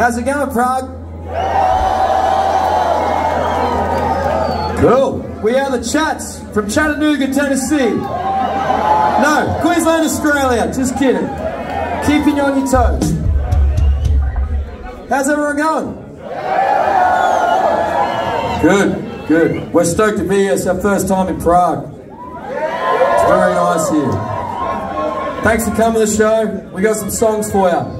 How's it going, Prague? Cool. We are the Chats from Chattanooga, Tennessee. No, Queensland, Australia. Just kidding. Keeping you on your toes. How's everyone going? Good, good. We're stoked to be here. It's our first time in Prague. It's very nice here. Thanks for coming to the show. We got some songs for you.